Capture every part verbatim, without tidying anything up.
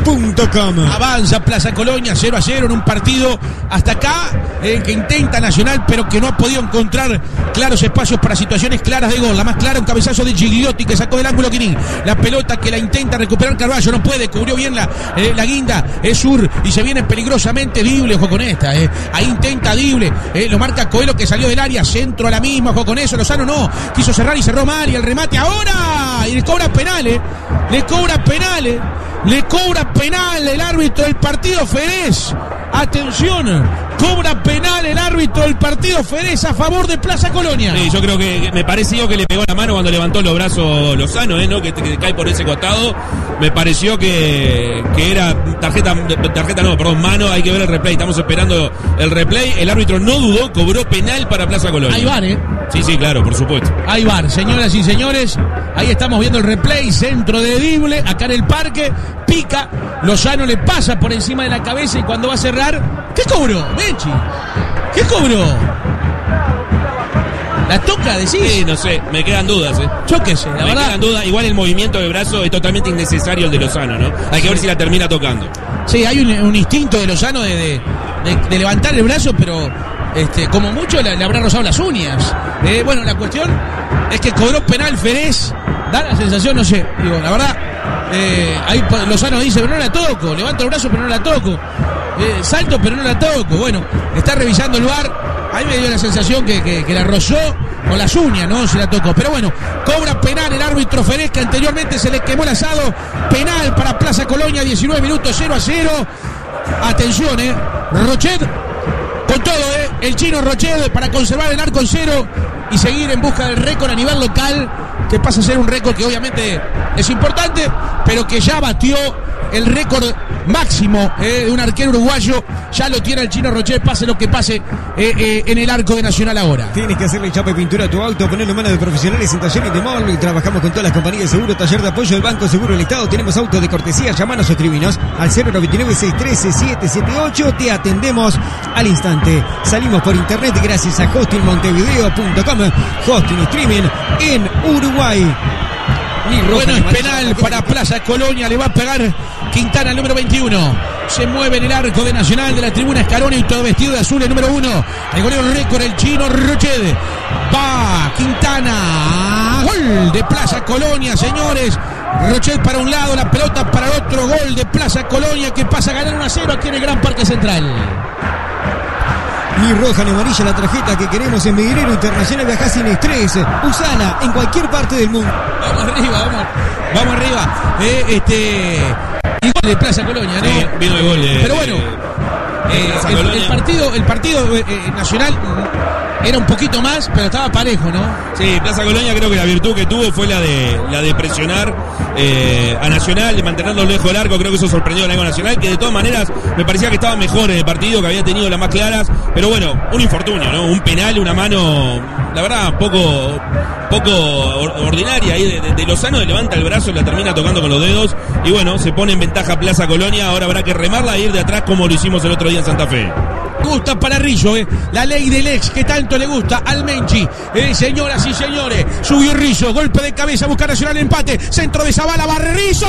punto com. Avanza Plaza Colonia cero a cero en un partido hasta acá eh, que intenta Nacional, pero que no ha podido encontrar claros espacios para situaciones claras de gol. La más clara, un cabezazo de Gigliotti que sacó del ángulo Quirín. La pelota que la intenta recuperar Carballo, no puede, cubrió bien la, eh, la guinda, es Sur y se viene peligrosamente Dible, ojo con esta, eh. ahí intenta Dible, eh, lo marca Coelho que salió del área, centro a la misma, ojo con eso, Lozano no, quiso cerrar y cerró mal y el remate ahora, y le cobra penales, le cobra penales, le cobra penal el árbitro del partido Ferez. Atención, cobra penal el árbitro del partido Ferez a favor de Plaza Colonia. Sí, yo creo que, que me pareció que le pegó la mano cuando levantó los brazos Lozano, ¿eh? ¿no? que, que cae por ese costado. Me pareció que, que era tarjeta, tarjeta no, perdón, mano. Hay que ver el replay, estamos esperando el replay. El árbitro no dudó, cobró penal para Plaza Colonia. Ahí va, ¿eh? Sí, sí, claro, por supuesto. Ahí va, señoras y señores. Ahí estamos viendo el replay, centro de Dible, acá en el parque, pica, Lozano le pasa por encima de la cabeza y cuando va a cerrar, ¿qué cobró, Menchi? ¿Qué cobró? ¿La toca, decís? Sí, no sé, me quedan dudas, ¿eh? Chóquese, la me verdad. Me quedan dudas, igual el movimiento del brazo es totalmente innecesario el de Lozano, ¿no? Hay que sí. ver si la termina tocando. Sí, hay un, un instinto de Lozano de, de, de, de levantar el brazo, pero este, como mucho le, le habrá rozado las uñas. Eh, bueno, la cuestión es que cobró penal Ferez, da la sensación, no sé, digo, la verdad, eh, ahí Lozano dice, pero no la toco, levanto el brazo, pero no la toco, eh, salto, pero no la toco. Bueno, está revisando el V A R, ahí me dio la sensación que, que, que la rozó con las uñas, no se la tocó. Pero bueno, cobra penal el árbitro Ferez, que anteriormente se le quemó el asado. Penal para Plaza Colonia, diecinueve minutos, cero a cero. Atención, eh, Rochet con todo, eh, el chino Rochet para conservar el arco en cero y seguir en busca del récord a nivel local, que pasa a ser un récord que obviamente es importante, pero que ya batió el récord máximo eh, de un arquero uruguayo. Ya lo tiene el chino Rochet, pase lo que pase eh, eh, en el arco de Nacional ahora. Tienes que hacerle chapa y pintura a tu auto, ponerlo en manos de profesionales en Talleres de Móvil. Trabajamos con todas las compañías de seguro, taller de apoyo del Banco Seguro del Estado. Tenemos autos de cortesía, llamanos o escribinos al cero noventa y nueve, seiscientos trece, setecientos setenta y ocho. Te atendemos al instante. Salimos por internet gracias a hosting montevideo punto com. Hosting streaming en Uruguay. Bueno, es penal para Plaza Colonia, le va a pegar Quintana, el número veintiuno. Se mueve en el arco de Nacional de la tribuna Escaroni, todo vestido de azul, el número uno. El goleo récord, el chino Rochet. Va Quintana, gol de Plaza Colonia, señores. Rochet para un lado, la pelota para el otro, gol de Plaza Colonia que pasa a ganar uno a cero aquí en el Gran Parque Central. Ni roja ni amarilla la tarjeta que queremos en Medinero Internacional. Viajá sin estrés. Usala en cualquier parte del mundo. Vamos arriba, vamos, vamos arriba. Eh, este, y gol de Plaza Colonia, ¿no? Sí, vino el gol. Eh, Pero bueno, eh, el, el partido, el partido eh, nacional era un poquito más, pero estaba parejo, ¿no? Sí, Plaza Colonia creo que la virtud que tuvo fue la de la de presionar eh, a Nacional, de mantenerlo lejos del arco. Creo que eso sorprendió a la Nacional, que de todas maneras me parecía que estaba mejor en el partido, que había tenido las más claras. Pero bueno, un infortunio, ¿no? Un penal, una mano, la verdad, poco poco ordinaria ahí de, de, de Lozano, de levanta el brazo y la termina tocando con los dedos. Y bueno, se pone en ventaja Plaza Colonia. Ahora habrá que remarla e ir de atrás como lo hicimos el otro día en Santa Fe. Gusta para Rizzo, eh. La ley del ex que tanto le gusta al Menchi. Eh, señoras y señores, subió Rizzo, golpe de cabeza, busca Nacional el empate. Centro de Zavala, barre Rizzo.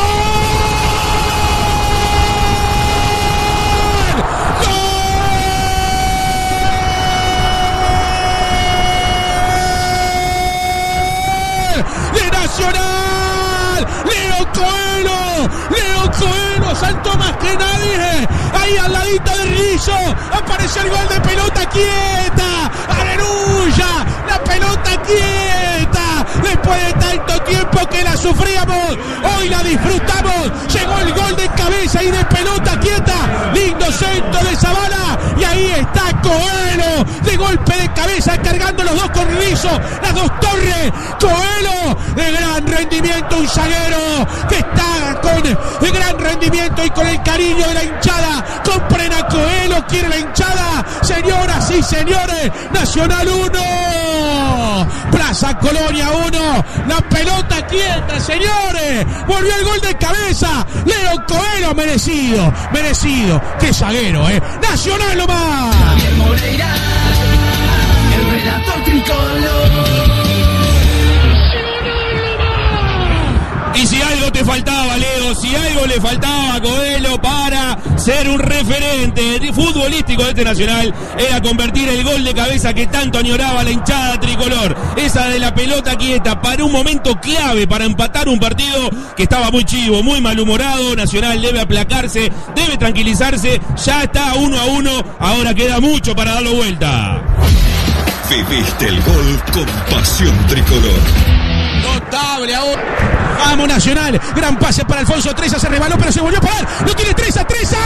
De Nacional, Leo Coelho, Leo Coelho, saltó más que nadie, ahí al ladito de Rizzo, apareció el gol de pelota quieta, aleluya, la pelota quieta, después de tanto tiempo que la sufríamos, hoy la disfrutamos, llegó el gol de cabeza y de pelota quieta, lindo centro de Zavala, y ahí está Coelho, de golpe de cabeza, cargando los dos con Rizzo, las dos torres, Coelho, de gran rendimiento, un zaguero que está con de gran rendimiento y con el cariño de la hinchada. Compren a Coelho, quiere la hinchada. Señoras y señores, Nacional uno, Plaza Colonia uno, la pelota quieta, señores. Volvió el gol de cabeza, Leo Coelho, merecido, merecido. Qué zaguero, eh. Nacional nomás. Javier Moreira, el relator tricolor. Y si algo te faltaba, Leo, si algo le faltaba a Coelho para ser un referente futbolístico de este Nacional, era convertir el gol de cabeza que tanto añoraba la hinchada tricolor. Esa de la pelota quieta para un momento clave para empatar un partido que estaba muy chivo, muy malhumorado. Nacional debe aplacarse, debe tranquilizarse. Ya está uno a uno, ahora queda mucho para darlo vuelta. Viviste el gol con pasión tricolor. Notable ahora. Vamos Nacional. Gran pase para Alfonso Treza. Se rebaló pero se volvió a parar. Lo tiene Treza. Treza.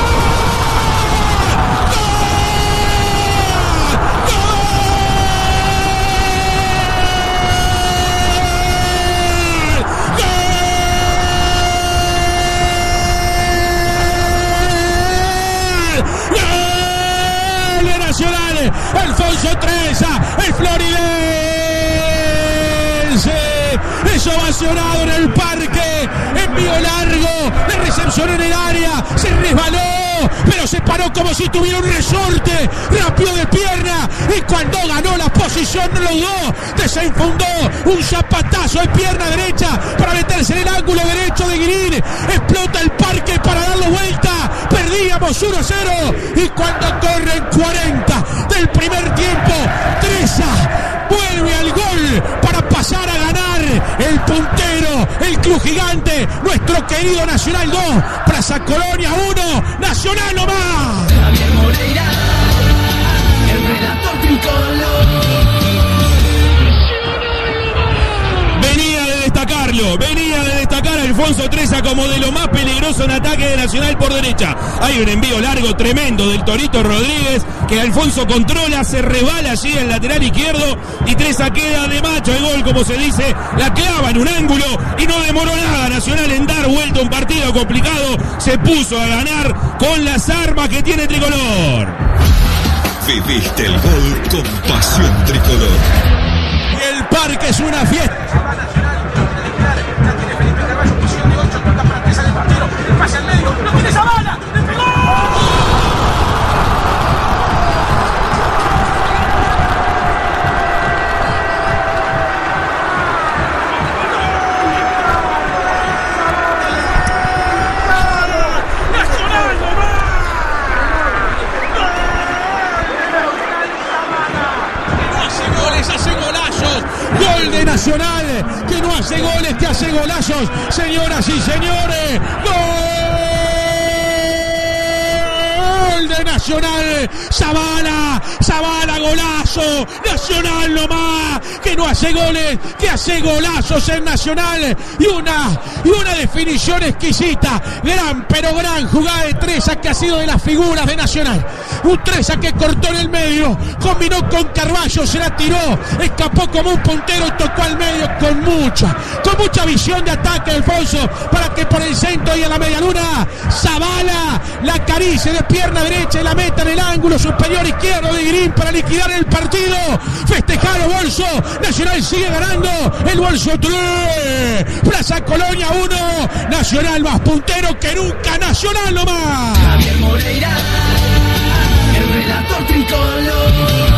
¡Gol! ¡Gol! Nacional. Alfonso Treza. El floridense. Es ovacionado en el parque, envío largo, le recepcionó en el área, se resbaló, pero se paró como si tuviera un resorte, rápido de pierna, y cuando ganó la posición no lo dudó, desenfundó un zapatazo de pierna derecha para meterse en el ángulo derecho de Guirín, explota el parque para darlo vuelta, perdíamos uno a cero, y cuando corren cuarenta del primer tiempo, Treza vuelve al gol para pasar a ganar el puntero, el club gigante, nuestro querido Nacional dos, Plaza Colonia uno, Nacional nomás. Javier Moreira, el relator tricolor. Venía de destacarlo, venía de destacar a Alfonso Treza como de lo más peligroso en ataque de Nacional por derecha. Hay un envío largo tremendo del Torito Rodríguez que Alfonso controla, se rebala allí el lateral izquierdo y Treza queda de macho. El gol, como se dice, la clava en un ángulo y no demoró nada Nacional en dar vuelta a un partido complicado. Se puso a ganar con las armas que tiene Tricolor. Viviste el gol con pasión tricolor. El parque es una fiesta. Pasa el medio, lo tiene Zavala, le pegó. Nacional no hace goles, hace golazos. Gol de Nacional, que no hace goles, que hace golazos. Señoras y señores, gol de Nacional. Zavala, Zavala, golazo. Nacional nomás, que no hace goles, que hace golazos en Nacional. Y una, y una definición exquisita. Gran, pero gran jugada de Treza, que ha sido de las figuras de Nacional. Un Treza que cortó en el medio, combinó con Carballo, se la tiró, escapó como un puntero y tocó al medio con mucha, con mucha visión de ataque, Alfonso, para que por el centro y a la media luna, Zavala la acaricie de pierna derecha y la meta en el ángulo superior izquierdo de Guirín para liquidar el partido. Festejar Bolso, Nacional sigue ganando, el Bolso tres, Plaza Colonia uno, Nacional más puntero que nunca, Nacional nomás. Javier Moreira, el relator tricolor.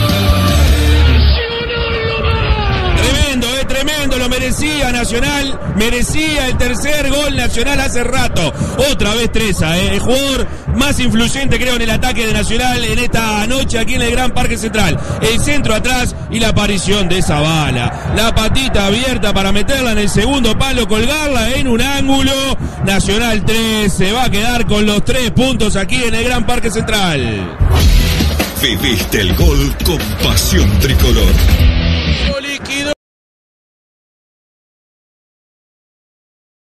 Tremendo, eh, tremendo, lo merecía Nacional, merecía el tercer gol Nacional hace rato. Otra vez Treza, eh, el jugador más influyente creo en el ataque de Nacional en esta noche aquí en el Gran Parque Central. El centro atrás y la aparición de Zavala, la patita abierta para meterla en el segundo palo, colgarla en un ángulo. Nacional tres, se va a quedar con los tres puntos aquí en el Gran Parque Central. Viviste el gol con pasión tricolor.